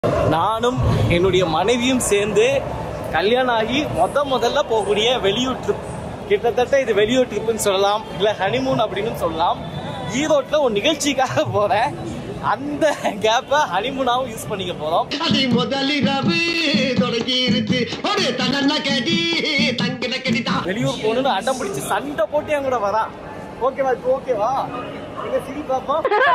நானும் என்னுடைய மனைவியும் சேர்ந்து கல்யாணம் ஆகி முதல்ல போகக்கூடிய வெளியூர் ட்ரிப். கிட்டத்தட்ட இது வெளியூர் ட்ரிப்னு சொல்லலாம், இல்லை ஹனிமூன் அப்படின்னு சொல்லலாம். ஈரோட்டில் ஒரு நிகழ்ச்சிக்காக போகிறேன். அந்த கேப்பை ஹனிமூனாவும் யூஸ் பண்ணிக்க போகிறோம். வெளியூர் போகணுன்னு அடம் பிடிச்சி சண்டை போட்டு என் கூட வரா. ஓகேவா? இப்போ ஓகேவா? நீங்க சிரிப்பாப்பா.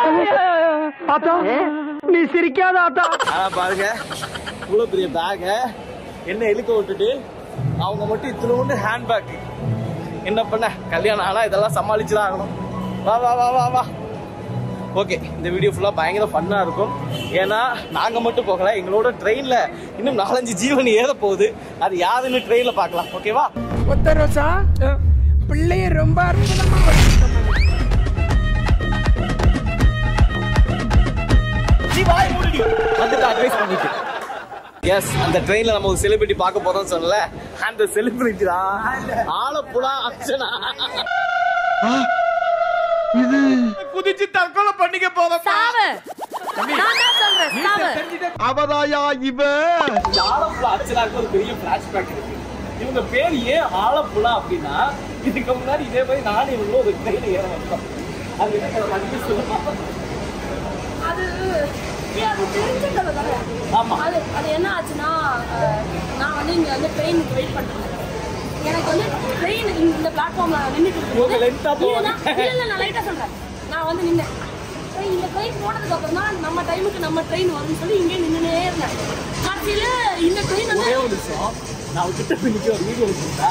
நீ சிரிக்காத ஆட்டா. பாருங்க, இவ்வளவு பெரிய பேக என்ன இழுக்க விட்டுட்டு அவங்க மட்டும் இத்தனோண்டு ஹேண்ட் பேக். என்ன பண்ண, கல்யாணம் ஆனா இதெல்லாம் சமாளிச்சுதான் ஆகணும். வா வா வா வா வா. ஓகே, இந்த வீடியோ ஃபுல்லா பயங்கர ஃபன்னா இருக்கும். ஏன்னா நாங்க மட்டும் போகல, எங்களோட ட்ரெயின்ல இன்னும் 4-5 ஜீவன் ஏற போகுது. அது யாருன்னு ட்ரெயின்ல பார்க்கலாம். ஓகேவா? ஒத்தரோசா பிள்ளைய ரொம்ப அற்புதமா வந்துட்டு அட்வைஸ் பண்ணிட்டு. எஸ், அந்த ட்ரெயின்ல நம்ம ஒரு செலிபிரிட்டி பார்க்க போறோம்னு சொன்னல, அந்த செலிபிரிட்டி தான் ஆலப்புழா அர்ச்சனா. இது குதிச்சு தற்கொலை பண்ணிக்க போறோம். அவதாயா இவ. ஆலப்புழா அர்ச்சனாக்கு ஒரு பெரிய பிளாஷ்பேக் இருக்கு. இவங்க பேர் ஏன் ஆலப்புழா அப்படின்னா, இதுக்கு முன்னாடி இதே மாதிரி நானும் இவங்களும் ஒரு ட்ரெயின்ல ஏற வந்தோம். அது என்ன சொல்லுமா? அது தெரிஞ்ச கதை தானே. அது என்ன ஆச்சுன்னா, நான் வந்து இங்கே வந்து ட்ரெயினுக்கு வெயிட் பண்ணுறேன். எனக்கு வந்து ட்ரெயின் இந்த பிளாட்ஃபார்ம்ல நின்றுட்டு இருக்கும்போது, நான் லைட்டாக சொல்கிறேன், நான் வந்து நின்னேன். இந்த ட்ரெயின் போனதுக்கு அப்புறம் தான் நம்ம டைமுக்கு நம்ம ட்ரெயின் வரும்னு சொல்லி இங்கே நின்றுனே இருந்தேன். கடைசியில் இந்த ட்ரெயின் வந்து நான் கிட்ட பிடிக்க ஒரு வீடியோ வச்சுருந்தா.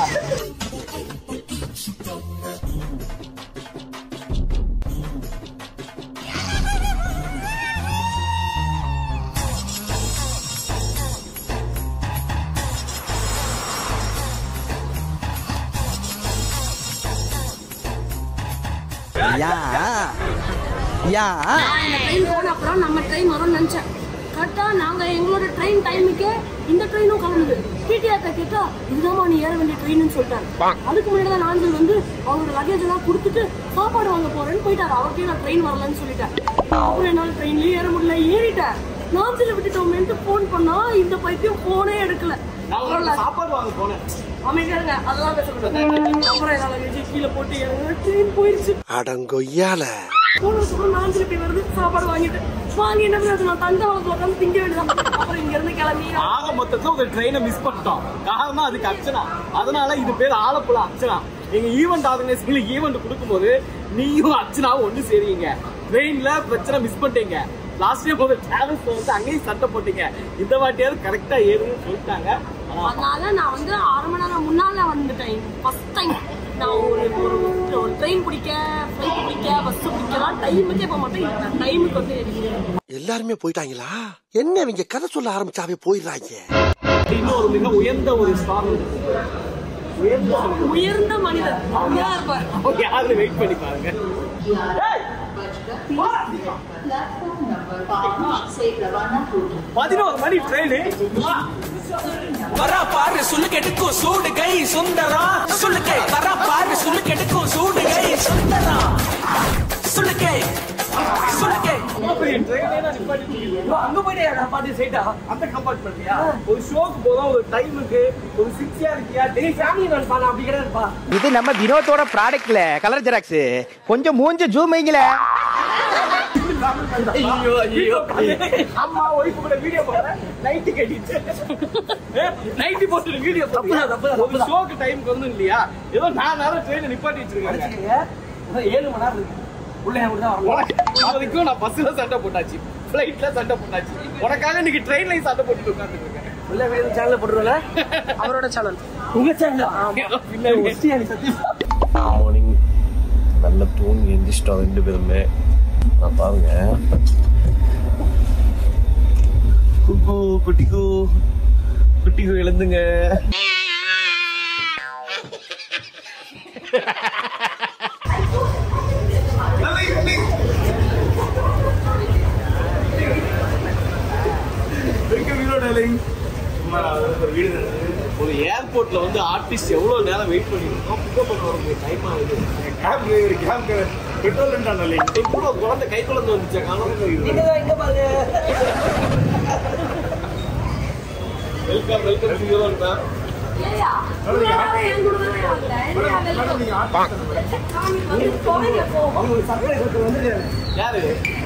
ட்ரெயின் போன அப்புறம் நம்ம ட்ரெயின் வரும்னு நினைச்சேன். கரெக்டா நாங்க எங்களோட ட்ரெயின் டைமுக்கு இந்த ட்ரெயினும் கிளம்புது. டிடிஆர்ட்ட கேட்டா இதுதான் நீ ஏற வேண்டிய ட்ரெயின்னு சொல்லிட்டாரு. அதுக்கு முன்னாடி தான் நாஞ்சல் வந்து அவரோட லக்கேஜ் எல்லாம் கொடுத்துட்டு சாப்பாடு வாங்க போறேன்னு போயிட்டாரு. அவருக்கே நான் ட்ரெயின் வரலன்னு சொல்லிட்டேன். அப்புறம் என்னால ட்ரெயின்லயே ஏற முடியல. ஏறிட்டேன். நாஞ்சல் விட்டுட்டோமேன்ட்டு போன் பண்ணா இந்த பைத்தியம் போனே எடுக்கல. சாப்பாடு வாங்க போனேன். அமைதியாருங்க, அதெல்லாம் பேசக்கூடாது. அப்புறம் என்னால கீழே போட்டு ட்ரெயின் போயிடுச்சு. அடங்கொய்யால நாஞ்சல் இப்படி வருது. சாப்பாடு வாங்கிட்டு என்ன பண்ண, நான் தஞ்சாவூர்ல உட்காந்து திங்க வேண்டியதான். அப்புறம் இங்க இருந்து கிளம்பி ஆக மொத்தத்துல ஒரு ட்ரெயினை மிஸ் பண்ணிட்டோம். காரணம் அதுக்கு அர்ச்சனா. அதனால இது பேர் ஆலப்புழா அர்ச்சனா. எங்க ஈவெண்ட் ஆர்கனைசேஷன்ல ஈவெண்ட் கொடுக்கும்போது நீயும் அர்ச்சனாவும் ஒண்ணு சேருவீங்க. ட்ரெயின்ல பிரச்சனை மிஸ் பண்ணிட்டீங்க. லாஸ்ட் டைம் ஒரு டிராவல்ஸ்ல வந்து அங்கேயும் சட்டை போட்டீங்க. இந்த வாட்டியாவது கரெக்டா ஏறுன்னு சொல்லிட்டாங்க. அதனால நான் வந்து 1/2 மணி நேரம் முன்னால வந்துட்டேன். ஃபர்ஸ்ட் டைம் நான் ஒரு ட்ரெயின் பிடிக்க, ஃப்ளைட் பிடிக்க, பஸ் பிடிக்கலாம் டைமுக்கே போக மாட்டேன். டைமுக்கு வந்து எல்லாருமே போயிட்டாங்களா? என்ன இவங்க கதை சொல்ல ஆரம்பிச்சாவே போயிடுறாங்க. இன்னொரு மிக உயர்ந்த ஒரு ஸ்டார், உயர்ந்த மனிதர் யார் இருப்பார்? ஓகே, அது வெயிட் பண்ணி பாருங்க. 11 மணி ட்ரெயின் வரா பாரு சொல்லு கெடுக்கும் சூடு கை சுந்தரா. சொல்லுக்கே வரா பாரு சொல்லு கெடுக்கும் சூடு கை சுந்தரா. சொல்லுக்கே சொல்லுக்கே அங்க போயிட்டா பாட்டு சைட்டா அந்த கம்பார்ட்மெண்ட்லயா? ஒரு ஷோக்கு போதும், ஒரு டைமுக்கு ஒரு சின்சியாரிட்டியா ஃபேமிலி நான் பண்ண அப்படி கிடையாதுப்பா. இது நம்ம வினோத்தோட ப்ராடக்ட்ல கலர் ஜெராக்ஸ். கொஞ்சம் மூஞ்ச ஜூம் வைங்கள. அம்மா ஒய்ஃப் கூட வீடியோ போடுறேன். நைட்டு கட்டிட்டு நைட்டு போட்டு வீடியோ ஒரு ஷோக்கு டைமுக்கு வந்து இல்லையா? ஏதோ 4 நேரம் ட்ரெயினை நிப்பாட்டி வச்சிருக்காங்க. 7 மணி நேரம் இருக்கு. அதுக்கும் நான் பஸ்ல சண்டை போட்டாச்சு, பிளைட்ல சண்டை போட்டாச்சு. உனக்காக இன்னைக்கு ட்ரெயின்லயும் சண்டை போட்டு உட்கார்ந்துட்டு இருக்கேன். சேனல் போட்டுருவல அவரோட சேனல் உங்க சேனல். மார்னிங் நல்ல தூங்கி எந்திரிச்சிட்டோம் 2 பேருமே. நான் பாருங்க, குக்கு குட்டிக்கு குட்டிக்கு எழுந்துங்க. ஒரு ஏர்போர்ட்ல வந்து ஆர்டிஸ்ட் எவ்வளவு நேரம் வெயிட் பண்ணிருக்கோம். பிக்கப் பண்ண வரக்கூடிய டைம் ஆகுது. பெட்ரோல் குழந்தை கை குழந்தை வந்துச்சா காலம். இங்க பாருங்க. வெல்கம் வெல்கம் சீரோன் தான். ஏயா என் கூட தானே யாரு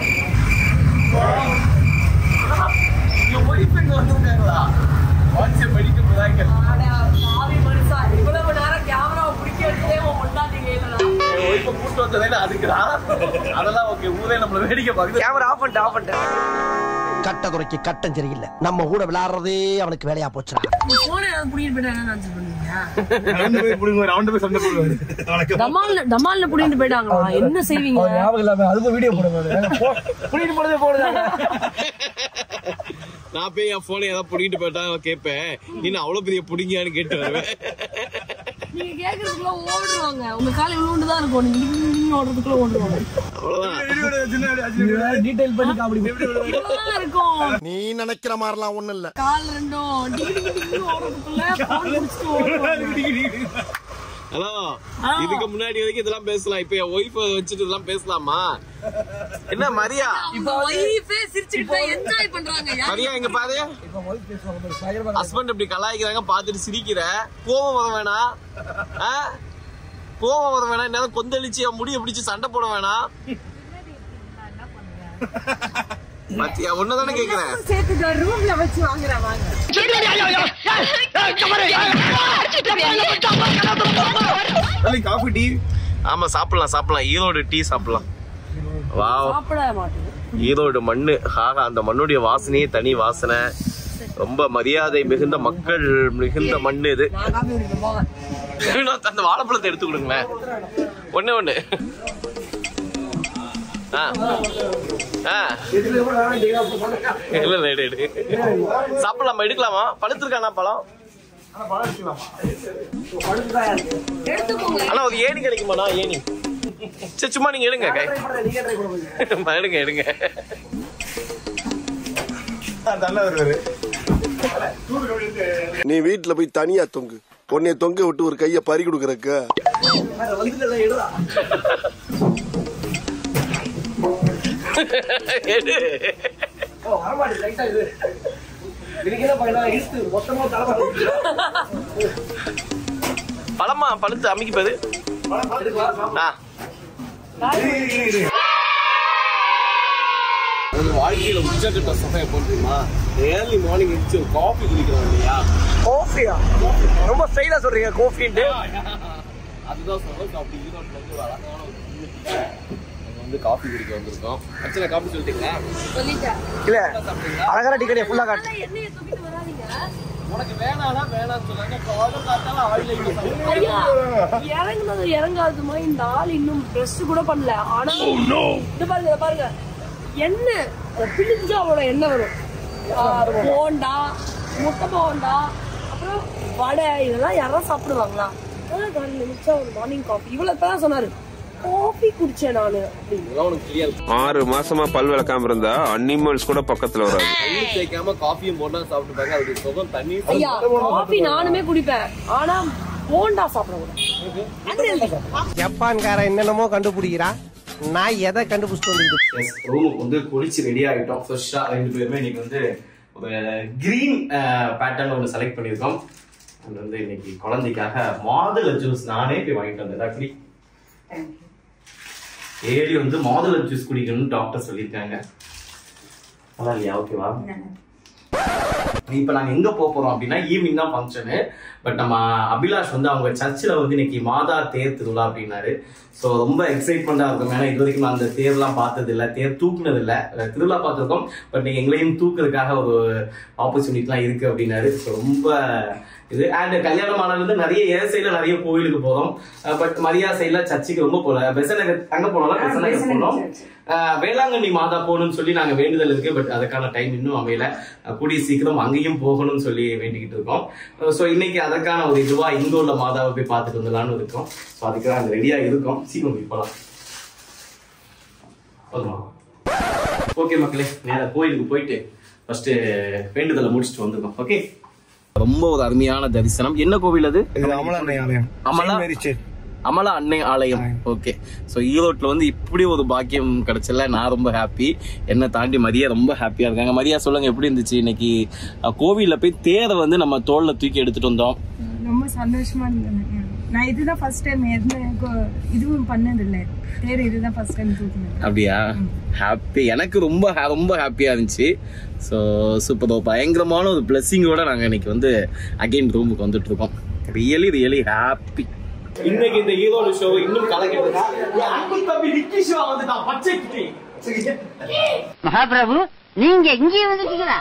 ஒய்ஃபுங்க வந்துருக்காங்களா? வாட்ஸ்அ படிக்க போறாங்க. இவ்வளவு நேரம் கேமராவை பிடிக்க எடுத்தே முன்னாடி ஒய்ஃபை கூட்டு வந்ததே அதுக்குதான். அதெல்லாம் ஓகே. ஊரே நம்மள வேடிக்கை பார்க்குது. கேமரா ஆஃப் பண்ணிட்டேன். கட்டதுரைக்கு கட்டம் சரியில்லை. நம்ம கூட விளையாடுறதே அவனுக்கு வேலையா போச்சுடா. போன புடிக்கிட்டு போயிட்டா என்ன நினைச்சு பண்ணுவீங்க? ரவுண்ட் போய் சண்டை போடுவாரு. டமால்ல புடிக்கிட்டு போயிட்டாங்களா? என்ன செய்வீங்க? அதுக்கு வீடியோ போடுவாங்க. புடிக்கிட்டு போனதே போடுறாங்க. நான் போய் என் போனை ஏதாவது புடிக்கிட்டு போயிட்டா கேட்பேன். நீ அவ்வளவு பெரிய புடிங்கியான்னு கேட்டு வருவேன். நீங்க கேக்குறதுக்குள்ள ஓடுவாங்க. உங்க கால இவ்வளவு தான் இருக்கும். நீங்க ஓடுறதுக்குள்ள ஓடுவாங்க. அவ்வளவுதான். டீடைல் பண்ணி காமெடி இவ்வளவுதான் இருக்கும். நீ நினைக்கிற மாதிரிலாம் ஒண்ணும் இல்ல. கால் ரெண்டும் ஓடுறதுக்குள்ள பால் குடிச்சிட்டு ஓடுவாங்க. ஹலோ, இதுக்கு முன்னாடி வரைக்கும் இதெல்லாம் பேசலாம். இப்ப என் ஒய்ஃபை வச்சுட்டு இதெல்லாம் பேசலாமா? என்ன மரியா? இப்ப ஒய்ஃபே சிரிச்சுக்கிட்டு என்ஜாய் பண்றாங்க. மரியா இங்க பாரு. ஹஸ்பண்ட் இப்படி கலாய்க்கிறாங்க பாத்துட்டு சிரிக்கிற. கோவம் வர வேணாம். கோவம் வர வேணாம். என்னால கொந்தளிச்சு முடிய பிடிச்சு சண்டை போட வேணாம். மத்தியா ஒன்னதானே கேக்குறேன். சேர்த்து ரூம்ல வச்சு வாங்குறேன் வாங்க. Coffee tea. ஆமா சாப்பிடலாம் சாப்பிடலாம். ஈரோடு டீ சாப்பிடலாம். வாவ். சாப்பிட மாட்டேன். ஈரோடு மண்ணு. ஆகா, அந்த மண்ணுடைய வாசனையே தனி வாசனை. ரொம்ப மரியாதை மிகுந்த மக்கள் மிகுந்த மண்ணு இது. அந்த வாழைப்பழத்தை எடுத்து கொடுங்களேன். ஒண்ணு ஒண்ணு. சாப்பிடலாமா? எடுக்கலாமா? பழுத்திருக்கானா பழம்? ஆனா ஒரு ஏணி கிடைக்குமாண்ணா? ஏணி சரி சும்மா நீங்க எடுங்க. எடுங்க எடுங்க. நீ வீட்டுல போய் தனியா தொங்கு. உன்னைய தொங்க விட்டு ஒரு கைய பறி கொடுக்கறக்க. பழமா பழுத்து அமைக்கப்பது. வாழ்க்கையில உச்சக்கட்ட சமயம் எப்போ தெரியுமா? ஏர்லி மார்னிங் எந்திரிச்சு ஒரு காஃபி குடிக்கிறோம் இல்லையா? காஃபியா? ரொம்ப ஸ்டைலா சொல்றீங்க காஃபின்ட்டு. அதுதான் சொல்றேன். காஃபி ஈரோட்ல வந்து ஒரு அழகான வந்து காஃபி குடிக்க வந்திருக்கோம். அச்சனை காஃபி சொல்லிட்டீங்களா? சொல்லிட்டேன். இல்ல அழகான டிக்கெட் ஃபுல்லா காட்டு. என்னைய தூக்கிட்டு வராதீங்க. உனக்கு வேணானா வேணாம்னு சொன்னாங்க. காலம் காத்தால ஆயில ஐயா இறங்குனது இறங்காதுமா. இந்த ஆள் இன்னும் பிரஷ் கூட பண்ணல. ஆனா இது பாருங்க பாருங்க என்ன பிடிச்சா அவ்வளோ என்ன வரும். போண்டா, முட்டை போண்டா, அப்புறம் வடை, இதெல்லாம் யாரும் சாப்பிடுவாங்களா? மிச்சா ஒரு மார்னிங் காஃபி. இவ்வளவு தான் சொன்னாரு. காஃபி குடிச்சேன் நானு அப்படின்னு. 6 மாசமா பல் விளக்காம இருந்தா அனிமல்ஸ் கூட பக்கத்துல வராது. தண்ணி தேய்க்காம காஃபியும் போண்டா சாப்பிட்டுப்பாங்க. அதுக்கு சுகம் தண்ணி. ஐயா காஃபி நானுமே குடிப்பேன். ஆனா போண்டா சாப்பிடக்கூடாது. ஜப்பான்காரன் என்னென்னமோ கண்டுபிடிக்கிறா. நான் எதை கண்டுபிடிச்சிட்டு வந்து ரூமுக்கு வந்து குளிச்சு ரெடி ஆகிட்டோம். ஃப்ரெஷ்ஷா 2 பேருமே இன்னைக்கு வந்து ஒரு கிரீன் பேட்டர்ன் ஒன்று செலக்ட் பண்ணியிருக்கோம். அது வந்து இன்னைக்கு குழந்தைக்காக மாதுளை ஜூஸ் நானே போய் வாங்கிட்டு வந்தேன். ஆக்சுவலி ஏழி வந்து மாதுளை ஜூஸ் குடிக்கணும்னு டாக்டர் சொல்லியிருக்காங்க. அதான் இல்லையா? ஓகேவா? இப்ப நாங்க எங்க போறோம் அப்படின்னா ஈவினிங் தான் ஃபங்க்ஷனு. பட் நம்ம அபிலாஷ் வந்து அவங்க சர்ச்சில் வந்து இன்னைக்கு மாதா தேர் திருவிழா அப்படின்னாரு. ஸோ ரொம்ப எக்ஸைட்மெண்டா இருக்கும். ஏன்னா இது வரைக்கும் அந்த தேர்லாம் பார்த்தது இல்லை, தேர் தூக்குனது இல்லை. திருவிழா பார்த்துருக்கோம். பட் நீங்க எங்களையும் தூக்குறதுக்காக ஒரு ஆப்பர்ச்சுனிட்டிலாம் இருக்கு அப்படின்னாரு. ஸோ ரொம்ப இது. அண்ட் கல்யாணம் ஆனது நிறைய ஏர் சைட்ல நிறைய கோயிலுக்கு போறோம். பட் மரியா சைட்ல சர்ச்சுக்கு ரொம்ப போல. பெசநகர் அங்க போனோம்னா பெசநகர் போனோம். வேளாங்கண்ணி மாதா போகணும்னு சொல்லி நாங்க வேண்டுதல் இருக்கு. பட் அதுக்கான டைம் இன்னும் அமையல. கூடிய சீக்கிரம் அங்கேயும் போகணும்னு சொல்லி வேண்டிக்கிட்டு இருக்கோம். ஸோ இன்னைக்கு அதற்கான ஒரு இதுவா இங்க உள்ள மாதாவை போய் பார்த்துட்டு வந்துடலான்னு இருக்கோம். ஸோ அதுக்கு நாங்கள் ரெடியா இருக்கோம். சீக்கிரம் போய் போகலாம். ஓகே மக்களே, நேர கோயிலுக்கு போயிட்டு ஃபர்ஸ்ட் வேண்டுதலை முடிச்சுட்டு வந்துருக்கோம். ஓகே, ரொம்ப ஒரு அருமையான தரிசனம். என்ன கோவில் அது? அமலா அன்னை ஆலயம். ஓகே, ஸோ ஈரோட்டில் வந்து இப்படி ஒரு பாக்கியம் கிடைச்சல, நான் ரொம்ப ஹாப்பி. என்னை தாண்டி மதியா ரொம்ப ஹாப்பியாக இருக்காங்க. மதியா சொல்லுங்க, எப்படி இருந்துச்சு இன்னைக்கு கோவிலில் போய் தேரை வந்து நம்ம தோளில் தூக்கி எடுத்துட்டு வந்தோம்? ரொம்ப சந்தோஷமா இருந்தது. நான் இதுதான் ஃபர்ஸ்ட் டைம் இதுவும் பண்ணதில்லை, தேர் இதுதான் ஃபர்ஸ்ட் டைம் தூக்கினேன். அப்படியா? ஹாப்பி. எனக்கு ரொம்ப ரொம்ப ஹாப்பியாக இருந்துச்சு. ஸோ சூப்பர், பயங்கரமான ஒரு பிளெஸிங்கோட நாங்கள் இன்னைக்கு வந்து அகைன் ரூமுக்கு வந்துட்டு இருக்கோம். Really really happy. இன்னைக்கு இந்த ஈரோடு ஷோ இன்னும் கலக்கிட்டு மகாபிரபு, நீங்க இங்கே வந்துட்டீங்களா?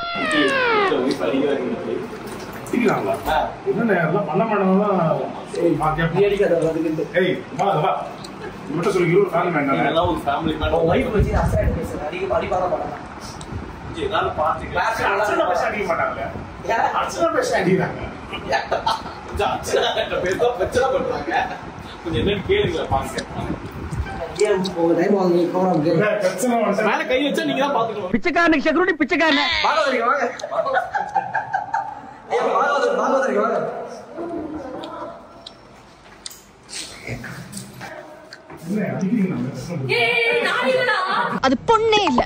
பிச்சைக்காரனுக்கு செக்யூரிட்டி பிச்சைக்காரன். அது பொண்ணே இல்ல.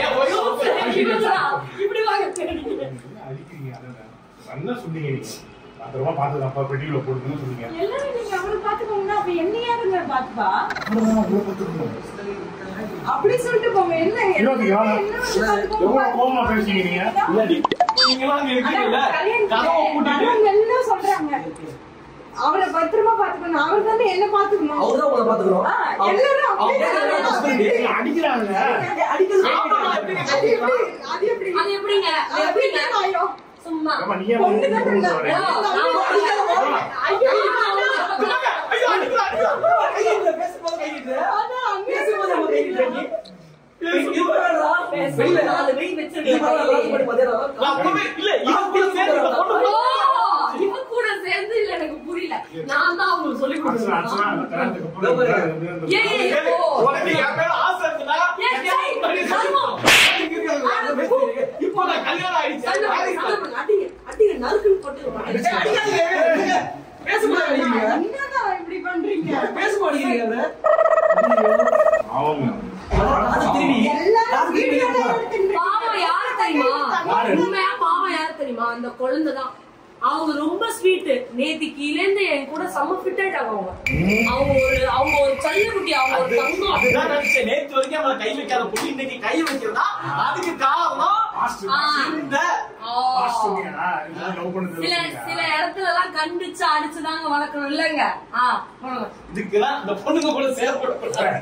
அப்படி சொல்லிட்டு போங்க. என்ன சொல்றாங்க? அவரை பத்திரமா பாத்துக்கணும். அவர் தானே என்ன பாத்துக்கணும். அடிக்கிறாங்க. சும்மா சேர்ந்து இல்ல, எனக்கு புரியல. நான் தான் அவங்களுக்கு சொல்லி கொடுத்தேன். இப்படி பண்றீங்க? பாவம் யாரு தெரியுமா? உண்மையா பாவம் யாரு தெரியுமா? அந்த குழந்தைதான். அவங்க ரொம்ப ஸ்வீட். நேத்திக்கில இருந்து என் கூட செம்ம ஃபிட் ஆயிட்டாங்க. அவங்க ஒரு சல்லு குட்டி. அவங்க ஒரு தங்கம். அதுதான் நினைச்சேன். நேத்து வரைக்கும் அவங்கள கை வைக்காத புள்ளி இன்னைக்கு கை வைக்கிறதா? அதுக்கு காரணம் சில இடத்துல எல்லாம் கண்டிச்சு அடிச்சுதாங்க வளர்க்கணும் இல்லங்க. இதுக்குதான் இந்த பொண்ணுங்க கூட செயல்பட.